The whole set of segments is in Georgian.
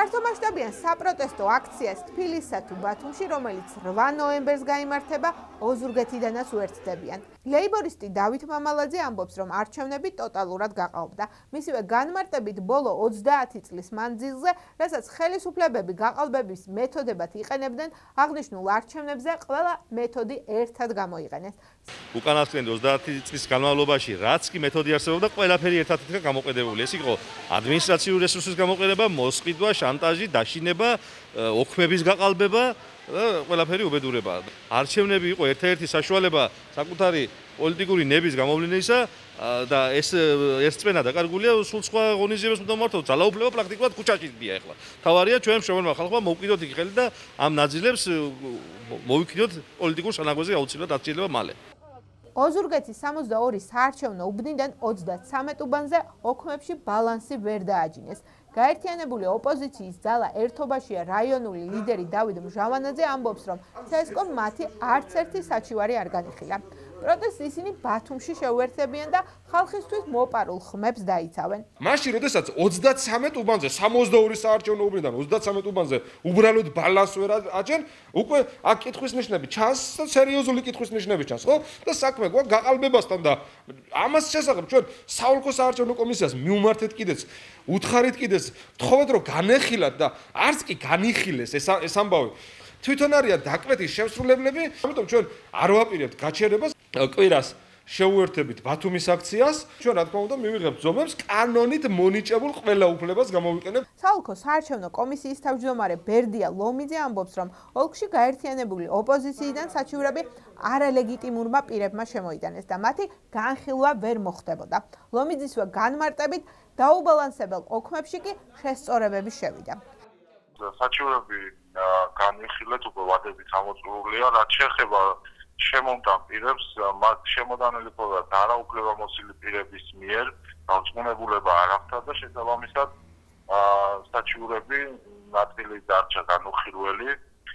ფართომასშტაბიან საპროტესტო აქციას თბილისსა თუ ბათუმში, რომელიც 8 ნოემბერს გაიმართება, ოზურგეთიდანაც უერთდებიან. ლეიბორისტი დავით მამალაძე ამბობს, რომ არჩევნები ტოტალურად გაყალბდა. მისივე განმარტებით ბოლო 30 წლის მანძილზე, რასაც ხელისუფლებები გაყალბების მეთოდებად იყენებდნენ, აღნიშნულ არჩევნებზე ყველა მეთოდი ერთად გამოიყენეს. უკანასკნელი 30 წლის განმავლობაში რაც კი მეთოდი არსებობდა, ყველაფერი ერთად იქნა გამოყენებული. ეს იყო ადმინისტრაციული რესურსის გამოყენება, მოსყიდვა, შანტაჟი, დაშინება, ოქმების გაყალბება და ყველაფერი უბედურება. არჩევნები იყო ერთ-ერთი საშუალება საკუთარი პოლიტიკური ნების გამოვლენისა და ეს ერთწმენა დაკარგულია სულ სხვა ღონისძიებებს უნდა მართოთ. ძალაუფლება პრაქტიკულად ქუჩაში დია ახლა. თავარია ჩვენ მშრომელმა ხალხმა მოვკვიდოთ იქ ხელი და ამ ნაწილებს მოვიქნიოთ პოლიტიკურ სანაგვეზე აუცილებლად დაწილება მალე. ოზურგეთის 62 საარჩევნო უბნიდან 33 უბანზე ოქმებში ბალანსი ვერ დააჯინეს. გაერთიანებული ოპოზიციის ძალა ერთობაშია რაიონული ლიდერი დავით მჟავანაძე ამბობს, რომ CSKOM მათი არც ერთი საჩივარი არ განიხილა. პროტესტს ისინი ბათუმში შეუერთებიან და ხალხისთვის მოპარულ ხმებს დაიცავენ. მაშინ, როდესაც 33 უბანზე 62 საარჩევნო უბნიდან 33 უბანზე უბრალოდ ბალანსს ვერ აჯენ, უკვე აქ კითხვის ნიშნები ჩანს, სერიოზული კითხვის ნიშნები ჩანს, ხო? და საქმე გვაქვს გაყალბებასთან და ამას შესახებ ჩვენ საოლქო საარჩევნო კომისიას მივმართეთ კიდეც, უთხარით კიდეც, ვთხოვეთ რომ განეხილათ და არც კი განიხილეს ეს ამბავი. თვითონ არიან დაკვეთის შემსრულებლები, ამიტომ ჩვენ არ ვაპირებთ გაჩერებას. კვირას შეუერთებით ბათუმის აქციას, ჩვენ რა თქმა უნდა მივიღებთ ზომებს, კანონით მონიჭებულ ყველა უფლებას გამოვიყენებთ. საოლქო საარჩევნო კომისიის თავმჯდომარე ბერდია ლომიძე ამბობს, რომ ოლქში გაერთიანებული ოპოზიციიდან საჩივრები არალეგიტიმურმა პირებმა შემოიტანეს და მათი განხილვა ვერ მოხდებოდა. ლომიძისვე განმარტებით დაუბალანსებელ ოქმებში კი შესწორებები შევიდა. საჩივრები განიხილეთ უკვე ვადებით ამოწურულია, რაც შეეხება შემომტან პირებს, მათ შემოდანილი ფორმად არაუფლებამოსილი პირების მიერ განწყობილება არ ახდათ და შესაბამისად საჩივრები ნაწილი დარჩა განუხილველი,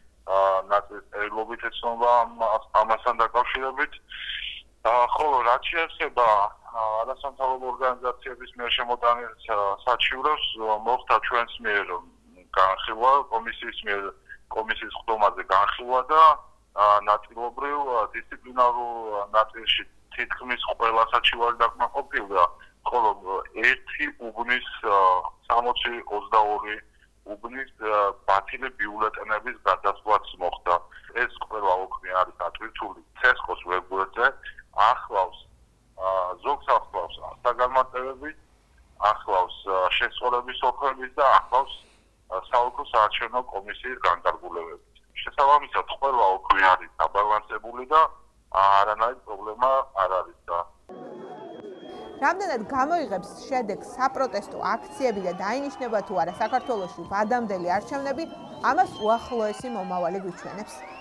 ნაწილი წერილობით ეცნობა ამასთან დაკავშირებით. ხოლო რაც შეეხება არასამთავრობო ორგანიზაციების მიერ შემოდანილ საჩივრებს, მოხდა ჩვენს მიერ განხილვა, კომისიის ხდომაზე განხილვა და ნაწილობრივ დისციპლინარულ ნაწილში თითქმის ყველა საჩივარი დაკმაყოფილდა, ხოლო ერთი უბნის 60-22 უბნის ბათილი ბიულეტენების გადასვლაც მოხდა. ეს ყველა ოქმი არის ატვირთული CSKOM-ის ვებგვერდზე, ახლავს ზოგს ახლავს საგანმარტებებით, ახლავს შესწორების ოქმების და ახლავს საოლქო საარჩევნო კომისიის განკარგულებებით. შესაბამისად, ყველა ოქმი არის დაბალანსებული და არანაირი პრობლემა არ არის და რამდენად გამოიღებს შედეგს საპროტესტო აქციები და დაინიშნება თუ არა საქართველოში ვადამდელი არჩევნები, ამას უახლოესი მომავალი გვიჩვენებს.